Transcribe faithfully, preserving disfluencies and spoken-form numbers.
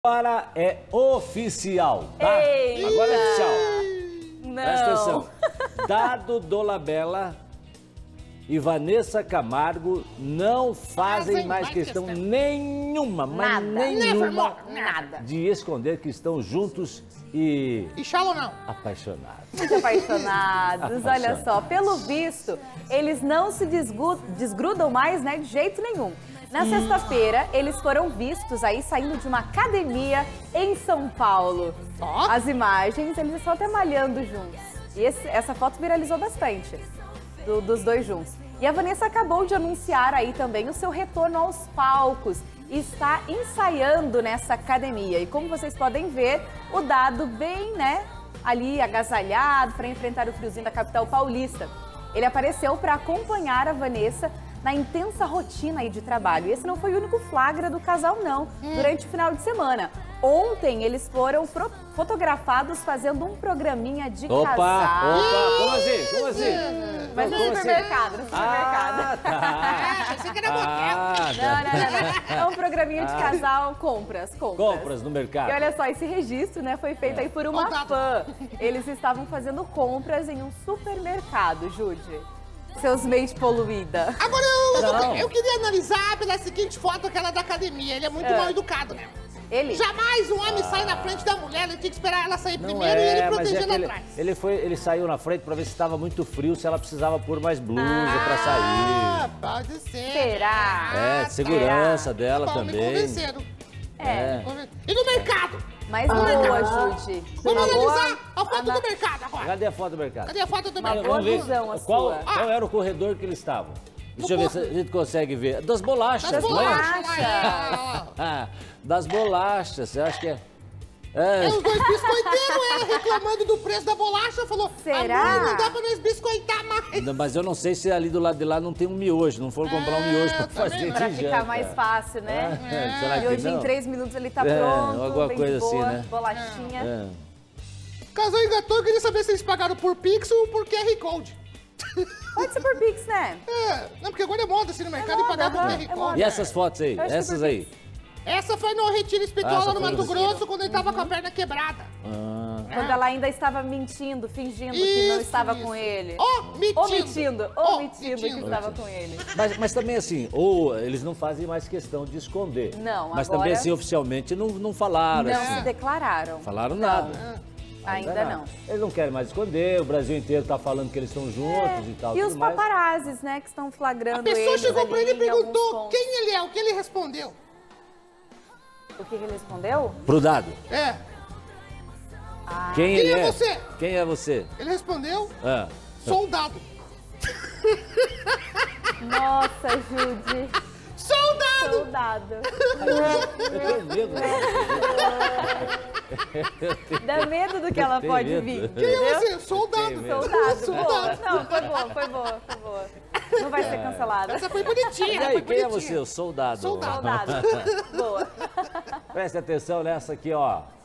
Agora é oficial, tá? Eita. Agora é oficial. Não. Presta atenção. Dado Dolabella e Vanessa Camargo não fazem Fazem mais mais questão questão. nenhuma, mas Nada. nenhuma, Nevermore. Nada. de esconder que estão juntos e E Shallow não. apaixonados. Muito apaixonados, olha Apaixonados. só. Pelo visto, eles não se desgu- desgrudam mais, né, de jeito nenhum. Na sexta-feira, eles foram vistos aí saindo de uma academia em São Paulo. Ó. As imagens, eles estão até malhando juntos. E esse- essa foto viralizou bastante, do- dos dois juntos. E a Vanessa acabou de anunciar aí também o seu retorno aos palcos. Está ensaiando nessa academia. E como vocês podem ver, o Dado bem, né, ali agasalhado para enfrentar o friozinho da capital paulista. Ele apareceu para acompanhar a Vanessa na intensa rotina aí de trabalho. E esse não foi o único flagra do casal, não, durante o final de semana. Ontem, eles foram fro- fotografados fazendo um programinha de Opa, casal. opa, como assim? Como assim? Mas no Como assim? supermercado, no supermercado. Ah, tá. Ah, pensei que era motel. Ah, Não, tá. não, não, não. É um programinha de casal, compras, compras. Compras no mercado. E olha só, esse registro, né, foi feito aí por uma Contato. fã. Eles estavam fazendo compras em um supermercado, Jude. Seus meios poluída. Agora eu, Não. eu queria analisar pela seguinte foto, aquela da academia. Ele é muito É. mal educado, né? Ele? Jamais um homem sai na frente da mulher, ele tinha que esperar ela sair Não primeiro e ele é, mas é protegendo que ele, atrás. ele, foi, ele saiu na frente pra ver se estava muito frio, se ela precisava pôr mais blusa pra Ah, sair. pode ser. Será? É, Ah, segurança dela tá. Bom, me também. convenceram. É. Me conven- E no mercado? Mas boa, Jude. Vamos Uma boa analisar a foto ana- do mercado agora. Cadê a foto do mercado? Cadê a foto do Uma mercado? boa Vamos ver visão a qual, sua. qual era o corredor que eles estavam. Deixa eu No ver se a gente consegue ver. Das bolachas, Das não é? bolachas. bolachas. lá, ó. Ah, das bolachas, você acha que é? É, É, os dois biscoiteiros, ela reclamando do preço da bolacha, falou, Será? amor, não dá pra nós biscoitar mais. não, mas eu não sei se ali do lado de lá não tem um miojo, não foram comprar um miojo pra também fazer não. de Pra janta. ficar mais fácil, né? É, será E que hoje não? em três minutos ele tá É, pronto, alguma bem coisa de boa, assim, né? bolachinha. É. O casal engatou, eu queria saber se eles pagaram por Pix ou por Q R Code. Pode ser por Pix, né? É, não, porque agora é moda assim no mercado e moda, pagar por aham, Q R é Code. moda. E essas fotos aí? Eu acho que Essas por aí? Essa foi no Retiro Ah, Espiritual essa lá no foi no Mato Retiro. Grosso, quando ele tava com a perna quebrada. Ah, Quando ela ainda estava mentindo, fingindo que não Isso, estava isso. com ele. Omitindo. Omitindo, Oh, omitindo que mentindo. estava com ele. mas, mas também assim, ou eles não fazem mais questão de esconder. Não, Mas agora- também assim, oficialmente não, não falaram. Não assim. se declararam. Falaram Não. nada. Ainda não. Eles não querem mais esconder, o Brasil inteiro tá falando que eles estão juntos e tal. E tudo os mais. paparazzis, né, que estão flagrando A pessoa eles chegou ali pra ele e em alguns perguntou pontos. quem ele é, o que ele respondeu. O que que ele respondeu? Pro dado. É, Quem, Quem ele é é? você? Quem é você? ele respondeu, Ah. soldado. Nossa, Jude. Soldado! Soldado. Eu tenho medo. Dá medo do que ela tenho pode medo. vir, Quem é entendeu? você? Soldado. Tenho medo. Soldado. Boa. Soldado. Não, foi boa, foi boa, foi boa. Não vai ser cancelada. Essa foi bonitinha, E ela aí, foi quem é bonitinha. você? O soldado. Soldado. Soldado. Boa. Preste atenção nessa aqui, ó.